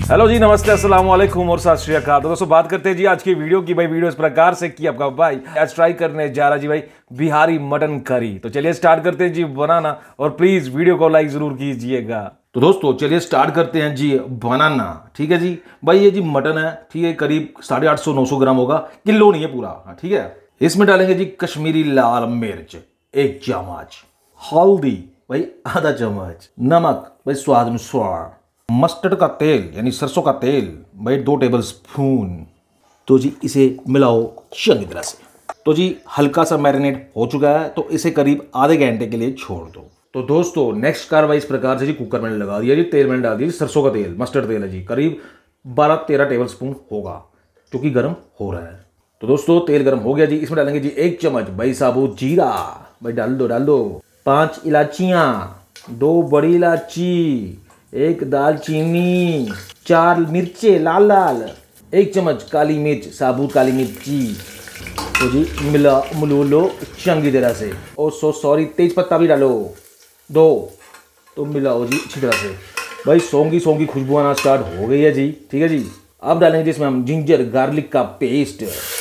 Hello जी, नमस्ते, अस्सलाम वालेकुम और सत श्री अकाल। तो दोस्तों बात करते हैं जी आज की वीडियो की। भाई वीडियो इस प्रकार से कि आपका भाई आज ट्राई करने जा रहा जी भाई बिहारी मटन करी। तो चलिए स्टार्ट करते हैं जी बनाना, और प्लीज वीडियो को लाइक जरूर कीजिएगा। तो दोस्तों चलिए स्टार्ट करते हैं जी बनाना। ठीक है जी भाई, ये जी मटन है, ठीक है, करीब 850-900 ग्राम होगा, किलो नहीं है पूरा। ठीक है, इसमें डालेंगे जी कश्मीरी लाल मिर्च 1 चम्मच, हल्दी भाई आधा चम्मच, नमक भाई स्वाद अनुसार, मस्टर्ड का तेल यानी सरसों का तेल भाई 2 टेबल स्पून। तो जी इसे मिलाओ चंगी तरह से। तो जी हल्का सा मैरिनेट हो चुका है, तो इसे करीब आधे घंटे के लिए छोड़ दो। तो दोस्तों नेक्स्ट कार्रवाई इस प्रकार से जी, कुकर मैंने लगा दिया जी, तेल मैंने डाल दिया सरसों का तेल, मस्टर्ड तेल है जी, करीब 12-13 टेबल स्पून होगा, क्योंकि गर्म हो रहा है। तो दोस्तों तेल गर्म हो गया जी, इसमें डालेंगे जी 1 चम्मच भाई साबुत जीरा, भाई डाल दो 5 इलायचियाँ, 2 बड़ी इलायची, 1 दालचीनी, 4 मिर्चे लाल लाल, 1 चम्मच काली मिर्च, साबुत काली मिर्ची। तो जी मिलो लो चंगी तरह से। और सॉरी तेज पत्ता भी डालो 2। तो मिलाओ जी अच्छी तरह से। भाई सौंगी खुशबू आना स्टार्ट हो गई है जी। ठीक है जी, अब डालेंगे जिसमें हम जिंजर गार्लिक का पेस्ट,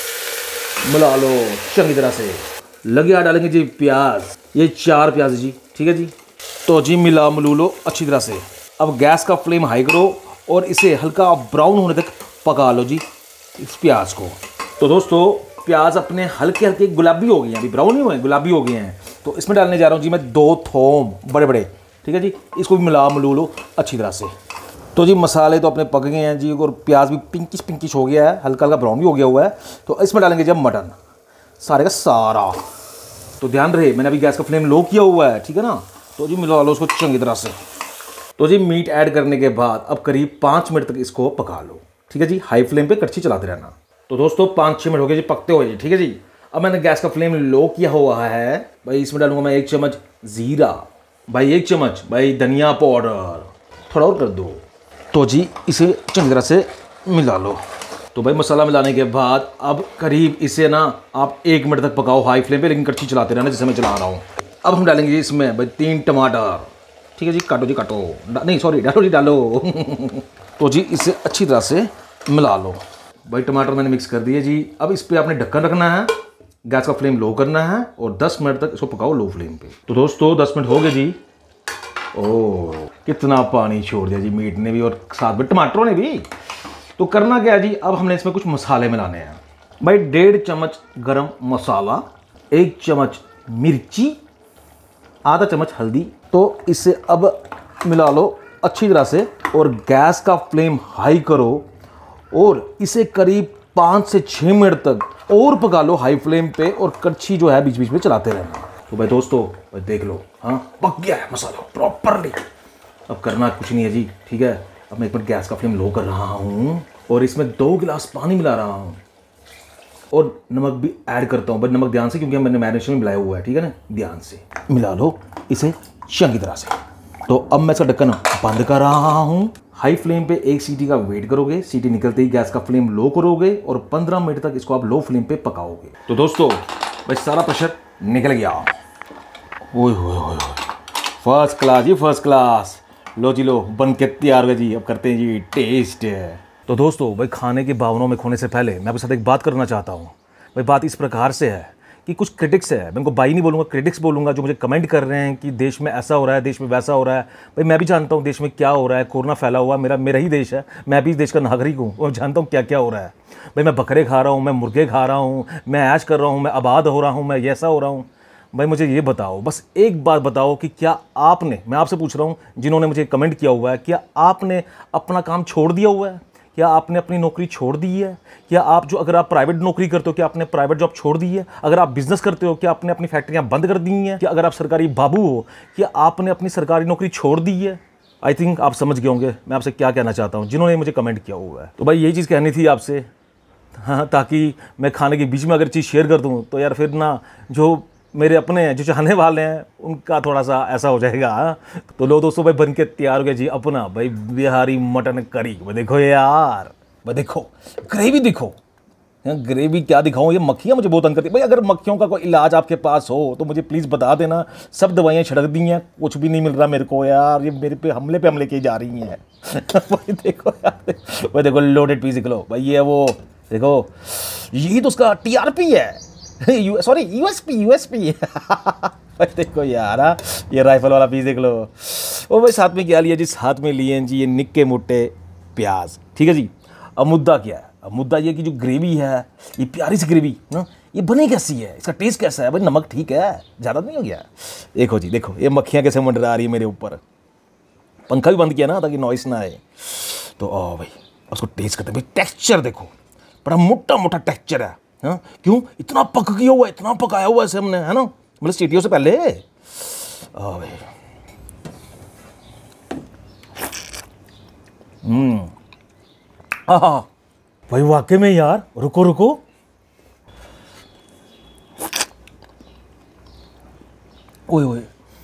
मिला लो चंगी तरह से। लगे डालेंगे जी प्याज, ये 4 प्याज जी। ठीक है जी, तो जी मिलो लो अच्छी तरह से। अब गैस का फ्लेम हाई करो और इसे हल्का ब्राउन होने तक पका लो जी इस प्याज को। तो दोस्तों प्याज अपने हल्के हल्के गुलाबी हो गए हैं, अभी ब्राउन नहीं हुए, गुलाबी हो गए हैं। तो इसमें डालने जा रहा हूँ जी मैं 2 थोम बड़े बड़े। ठीक है जी, इसको भी मिलो लो अच्छी तरह से। तो जी मसाले तो अपने पक गए हैं जी, और प्याज भी पिंकिश हो गया है, हल्का हल्का ब्राउन भी हो गया हुआ है। तो इसमें डालेंगे जब मटन सारे का सारा। तो ध्यान रहे मैंने अभी गैस का फ्लेम लो किया हुआ है, ठीक है ना। तो जी मिला लो उसको चंगी तरह से। तो जी मीट ऐड करने के बाद अब करीब 5 मिनट तक इसको पका लो। ठीक है जी, हाई फ्लेम पे कड़छी चलाते रहना। तो दोस्तों 5-6 मिनट हो गए जी पकते हुए जी। ठीक है जी, अब मैंने गैस का फ्लेम लो किया हुआ है भाई, इसमें डालूंगा मैं 1 चम्मच जीरा, भाई 1 चम्मच भाई धनिया पाउडर, थोड़ा और कर दो। तो जी इसे चंगी तरह से मिला लो। तो भाई मसाला मिलाने के बाद अब करीब इसे ना आप 1 मिनट तक पकाओ हाई फ्लेम पे, लेकिन कड़छी चलाते रहना जैसे मैं चला रहा हूँ। अब हम डालेंगे जी इसमें भाई 3 टमाटर। ठीक है जी, काटो जी काटो, नहीं सॉरी डालो जी डालो। तो जी इसे अच्छी तरह से मिला लो। भाई टमाटर मैंने मिक्स कर दिए जी। अब इस पे आपने ढक्कन रखना है, गैस का फ्लेम लो करना है और 10 मिनट तक इसको पकाओ लो फ्लेम पे। तो दोस्तों 10 मिनट हो गए जी। ओह कितना पानी छोड़ दिया जी मीट ने भी और साथ में टमाटरों ने भी। तो करना क्या है जी, अब हमने इसमें कुछ मसाले मिलाने हैं भाई। 1.5 चम्मच गरम मसाला, 1 चम्मच मिर्ची, आधा चम्मच हल्दी। तो इसे अब मिला लो अच्छी तरह से और गैस का फ्लेम हाई करो और इसे करीब 5 से 6 मिनट तक और पका लो हाई फ्लेम पे, और कड़छी जो है बीच बीच में चलाते रहना। तो भाई दोस्तों भाई देख लो, हाँ पक गया है मसाला प्रॉपरली। अब करना कुछ नहीं है जी। ठीक है, अब मैं एक मिनट गैस का फ्लेम लो कर रहा हूँ और इसमें 2 गिलास पानी मिला रहा हूँ और नमक भी ऐड करता हूँ। बट नमक ध्यान से, क्योंकि मैंने मैरिनेशन में मिलाया हुआ है। ठीक है ना, ध्यान से मिला लो इसे चंगी तरह से। तो अब मैं इसका ढक्कन बंद कर रहा हूँ। हाई फ्लेम पे 1 सीटी का वेट करोगे, सीटी निकलते ही गैस का फ्लेम लो करोगे और 15 मिनट तक इसको आप लो फ्लेम पे पकाओगे। तो दोस्तों भाई सारा प्रेशर निकल गया। ओए होए फर्स्ट क्लास जी, फर्स्ट क्लास। लो जी लो, बन के तैयार हो गया जी। अब करते हैं जी टेस्ट। तो दोस्तों भाई खाने की भावनाओं में खोने से पहले मैं आपके साथ एक बात करना चाहता हूँ। भाई बात इस प्रकार से है कि कुछ क्रिटिक्स है, मैं उनको भाई नहीं बोलूँगा, क्रिटिक्स बोलूँगा, जो मुझे कमेंट कर रहे हैं कि देश में ऐसा हो रहा है, देश में वैसा हो रहा है। भाई मैं भी जानता हूँ देश में क्या हो रहा है, कोरोना फैला हुआ, मेरा ही देश है, मैं भी इस देश का नागरिक हूँ और जानता हूँ क्या क्या हो रहा है। भाई मैं बकरे खा रहा हूँ, मैं मुर्गे खा रहा हूँ, मैं ऐश कर रहा हूँ, मैं आबाद हो रहा हूँ, मैं ऐसा हो रहा हूँ। भाई मुझे ये बताओ, बस एक बात बताओ कि क्या आपने, मैं आपसे पूछ रहा हूँ जिन्होंने मुझे कमेंट किया हुआ है, क्या आपने अपना काम छोड़ दिया हुआ है? क्या आपने अपनी नौकरी छोड़ दी है? क्या आप जो, अगर आप प्राइवेट नौकरी करते हो क्या आपने प्राइवेट जॉब छोड़ दी है? अगर आप बिजनेस करते हो क्या आपने अपनी फैक्ट्रियां बंद कर दी हैं? क्या अगर आप सरकारी बाबू हो क्या आपने अपनी सरकारी नौकरी छोड़ दी है? आई थिंक आप समझ गए होंगे मैं आपसे क्या कहना चाहता हूँ, जिन्होंने मुझे कमेंट किया हुआ है। तो भाई यही चीज़ कहनी थी आपसे, हाँ, ताकि मैं खाने के बीच में अगर चीज़ शेयर कर दूँ तो यार फिर ना जो मेरे अपने हैं, जो चाहने वाले हैं, उनका थोड़ा सा ऐसा हो जाएगा। तो लो दोस्तों भाई बन के तैयार हो गया जी अपना भाई बिहारी मटन करी। वो देखो यार, वो देखो ग्रेवी देखो, ग्रेवी क्या दिखाऊं, ये मक्खियाँ मुझे बहुत तंग करती है भाई। अगर मक्खियों का कोई इलाज आपके पास हो तो मुझे प्लीज़ बता देना। सब दवाइयाँ छिड़क दी हैं, कुछ भी नहीं मिल रहा मेरे को यार। ये मेरे पे हमले की जा रही हैं। भाई देखो यार, भाई देखो लोडेड पीस देख लो भाई, ये वो देखो, यही तो उसका TRP है। Sorry USP. भाई देखो यार, ये राइफल वाला पीस देख लो। ओ भाई साथ में क्या लिया, जिस हाथ में लिए हैं जी ये निक्के मोटे प्याज, ठीक है जी। अब मुद्दा क्या है, अब मुद्दा ये कि जो ग्रेवी है, ये प्यारी सी ग्रेवी ना, ये बनी कैसी है, इसका टेस्ट कैसा है भाई। नमक ठीक है, ज़्यादा नहीं हो गया। देखो जी देखो, ये मक्खियाँ कैसे मंडरा रही है मेरे ऊपर। पंखा भी बंद किया ना ताकि नॉइस ना आए। तो ओ भाई उसको टेस्ट करते हैं भाई। टेक्सचर देखो, बड़ा मोटा मोटा टेक्सचर है। हाँ क्यों, इतना पक गया हुआ है, इतना पकाया हुआ है इसे हमने, है ना, मतलब सीटियों से पहले। ओ भाई भाई वाकई में यार, रुको रुको, ओए ओए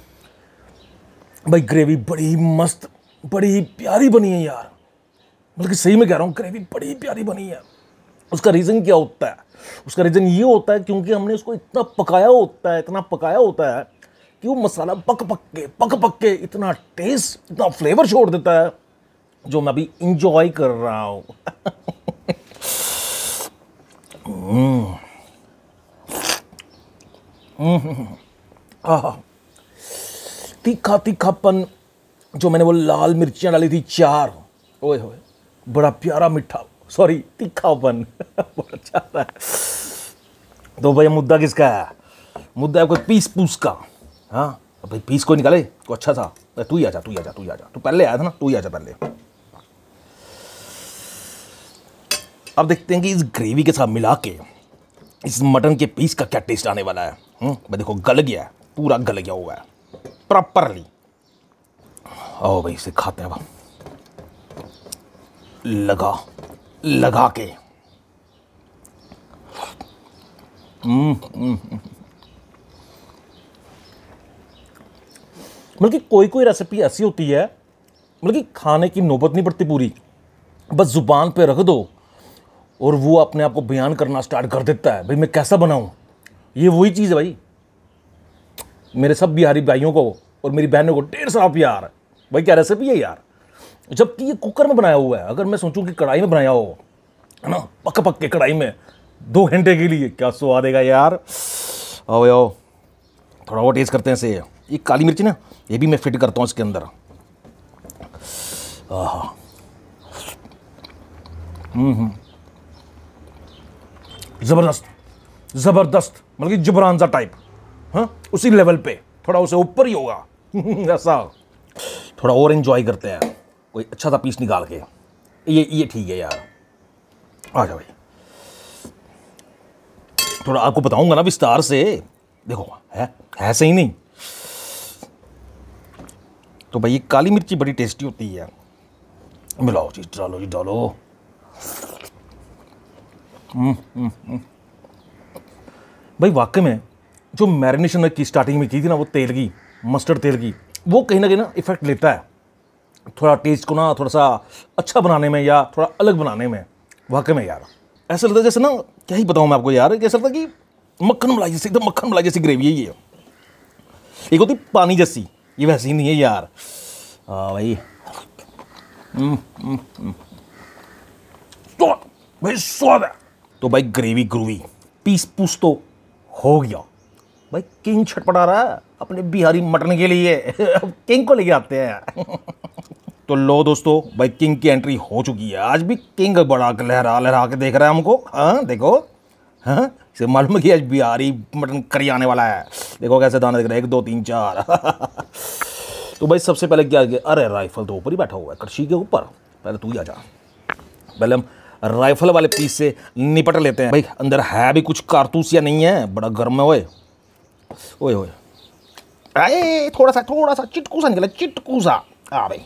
भाई ग्रेवी बड़ी मस्त, बड़ी प्यारी बनी है यार। मतलब कि सही में कह रहा हूँ, ग्रेवी बड़ी प्यारी बनी है। उसका रीज़न क्या होता है, उसका रीज़न ये होता है क्योंकि हमने उसको इतना पकाया होता है, इतना पकाया होता है कि वो मसाला पक पक के इतना टेस्ट, इतना फ्लेवर छोड़ देता है, जो मैं अभी इंजॉय कर रहा हूँ। तीखा तीखापन, जो मैंने वो लाल मिर्चियाँ डाली थी 4, ओए होए बड़ा प्यारा मीठा, सॉरी तीखापन। बड़ा अच्छा है। तो भाई मुद्दा किसका है, मुद्दा है कोई पीस पूस का। हाँ भाई पीस को निकाले तो अच्छा था। तू ही आजा, तू पहले आया था ना, तू ही आजा पहले। अब देखते हैं कि इस ग्रेवी के साथ मिला के इस मटन के पीस का क्या टेस्ट आने वाला है। भाई देखो गल गया है, पूरा गल गया हुआ है प्रॉपरली। आओ भाई इसे खाते हैं, लगा के। मतलब कि कोई रेसिपी ऐसी होती है, मतलब कि खाने की नौबत नहीं पड़ती पूरी, बस जुबान पे रख दो और वो अपने आप को बयान करना स्टार्ट कर देता है। भाई मैं कैसा बनाऊं, ये वही चीज़ है भाई। मेरे सब बिहारी भाइयों को और मेरी बहनों को ढेर सारा प्यार। भाई क्या रेसिपी है यार, जबकि ये कुकर में बनाया हुआ है। अगर मैं सोचूं कि कढ़ाई में बनाया हो, है ना, पक के कढ़ाई में 2 घंटे के लिए, क्या स्वाद आएगा यार। आओ आओ थोड़ा और टेस्ट करते हैं इसे। ये काली मिर्च ना, ये भी मैं फिट करता हूँ इसके अंदर। जबरदस्त, मतलब कि जबरानजा टाइप। हाँ उसी लेवल पे, थोड़ा उसे ऊपर ही होगा। ऐसा थोड़ा और एंजॉय करते हैं, कोई अच्छा सा पीस निकाल के। ये ठीक है यार, आ जाओ भाई। थोड़ा आपको बताऊंगा ना विस्तार से। देखो है सही नहीं। तो भाई ये काली मिर्ची बड़ी टेस्टी होती है। मिलाओ जी, डालो। भाई वाकई में जो मैरिनेशन की स्टार्टिंग में की थी ना, वो तेल की, मस्टर्ड तेल की, वो कहीं ना कहीं ना इफेक्ट लेता है थोड़ा टेस्ट को ना, थोड़ा सा अच्छा बनाने में या थोड़ा अलग बनाने में। वाकई में यार ऐसा लगता है जैसे ना, क्या ही बताऊँ मैं आपको यार, कैसा लगता है कि मक्खन मलाई जैसे, एकदम मक्खन मलाई जैसी ग्रेवी है ये। एक होती पानी जैसी, ये वैसी नहीं है यार। भाई भाई स्वाद है। तो भाई ग्रेवी ग्रूवी पीस पूस तो हो गया भाई। किंग छटपटा रहा है अपने बिहारी मटन के लिए। अब किंग को लेके आते हैं। तो लो दोस्तों, भाई किंग की एंट्री हो चुकी है। आज भी किंग बड़ा लहरा के देख रहा है हमको। हाँ देखो, हाँ इसे मालूम है कि आज बिहारी मटन करी आने वाला है। देखो कैसे दाना दिख रहा है, 1 2 3 4। तो भाई सबसे पहले क्या किया, अरे राइफल तो ऊपर ही बैठा हुआ है कड़छी के ऊपर। पहले तू ही आ जा, पहले हम राइफल वाले पीस से निपट लेते हैं। भाई अंदर है भी कुछ कारतूस या नहीं है, बड़ा गर्म है। ओए ओए अरे थोड़ा सा चिटकू सा निकला, चिटकू सा। भाई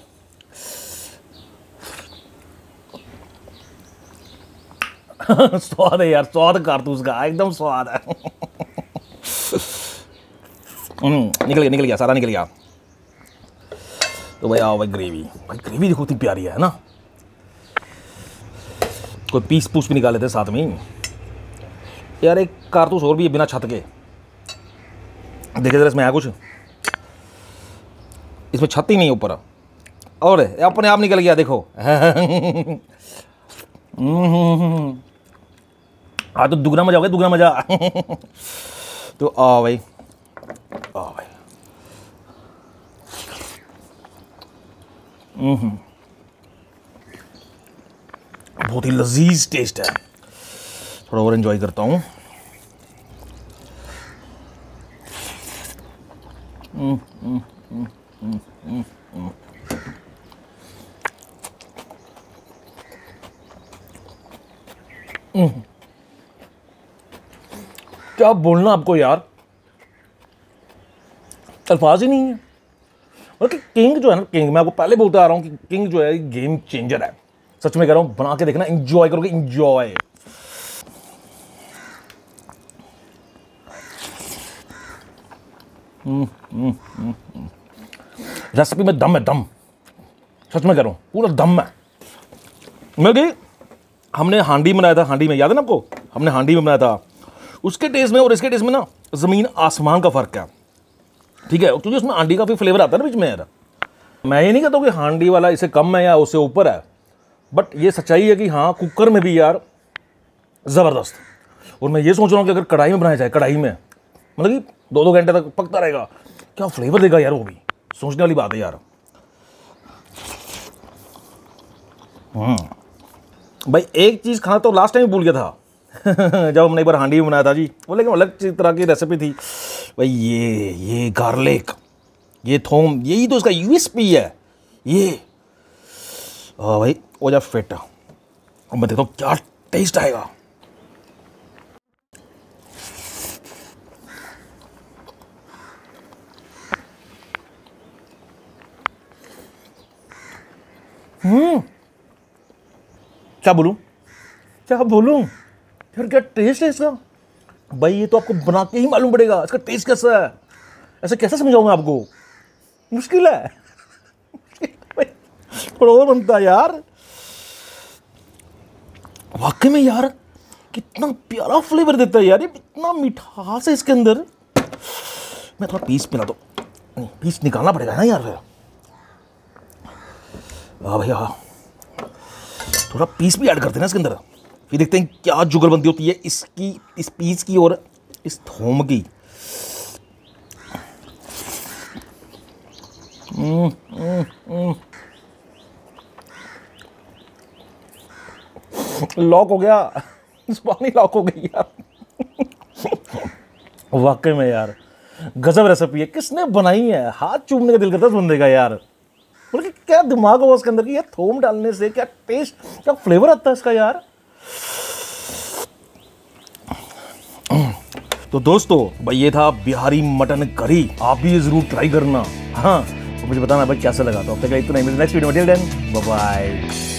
स्वाद है यार, स्वाद कारतूस का एकदम स्वाद है। निकल गया सारा निकल गया। तो भाई आओ भाई ग्रेवी देखो कितनी प्यारी है ना। कोई पीस पूस भी निकाल लेते साथ में ही। यार एक कारतूस और भी है बिना छत के, देखिए जरा इसमें है कुछ, इसमें छत ही नहीं ऊपर, और अपने आप निकल गया देखो। हाँ तो दुगना मजा हो गया, दुगना मजा। तो आ भाई, आ भाई। बहुत ही लजीज टेस्ट है, थोड़ा और एंजॉय करता हूँ। क्या बोलना आपको यार, अल्फाज ही नहीं है। मतलब किंग जो है ना, किंग, मैं आपको पहले बोलता आ रहा हूँ कि किंग जो है गेम चेंजर है, सच में कह रहा हूँ। बना के देखना, एंजॉय करोगे, एंजॉय। रेसिपी में दम है, दम, सच में कह रहा हूँ, पूरा दम है। मैं हमने हांडी बनाया था, हांडी में, याद है ना आपको, हमने हांडी में बनाया था। उसके टेस्ट में और इसके टेस्ट में ना ज़मीन आसमान का फ़र्क है, ठीक है, क्योंकि उसमें हांडी का भी फ्लेवर आता है ना बीच में यार। मैं ये नहीं कहता कि हांडी वाला इससे कम है या उससे ऊपर है, बट ये सच्चाई है कि हाँ, कुकर में भी यार ज़बरदस्त। और मैं ये सोच रहा हूँ कि अगर कढ़ाई में बनाया जाए, कढ़ाई में, मतलब कि 2-2 घंटे तक पकता रहेगा, क्या फ्लेवर देगा यार, वो भी सोचने वाली बात है यार। भाई एक चीज़ खाना तो लास्ट टाइम भूल गया था। जब हमने एक बार हांडी में बनाया था जी, वो लेकिन अलग तरह की रेसिपी थी भाई। ये गार्लिक, ये थोम, यही तो इसका यूएसपी है ये। भाई वो जब फिट, अब मैं देखता हूँ क्या टेस्ट आएगा। क्या बोलूं, क्या बोलूं यार, क्या टेस्ट है इसका भाई। ये तो आपको बना के ही मालूम पड़ेगा इसका टेस्ट कैसा है। ऐसे कैसे समझाऊं मैं आपको, मुश्किल है। थोड़ा और बनता यार, वाकई में यार, कितना प्यारा फ्लेवर देता है यार, ये इतना मिठास है इसके अंदर। मैं थोड़ा पीस पिला दो, नहीं पीस निकालना पड़ेगा ना यार। हाँ भैया, थोड़ा पीस भी ऐड करते हैं ना इसके अंदर, फिर देखते हैं क्या जुगलबंदी होती है इसकी, इस पीस की और इस थोम की। लॉक हो गया, पानी लॉक हो गई यार। वाकई में यार गजब रेसिपी है, किसने बनाई है, हाथ चूमने का दिल करता है उस बंदे का यार। मतलब क्या दिमाग होगा उसके अंदर कि यार थोम डालने से क्या टेस्ट, क्या फ्लेवर आता है इसका यार। तो दोस्तों भाई ये था बिहारी मटन करी, आप भी ये जरूर ट्राई करना। हाँ तो मुझे बताना भाई कैसा लगा। तो अब तक इतना ही, नेक्स्ट वीडियो में, टिल देन बाय बाय।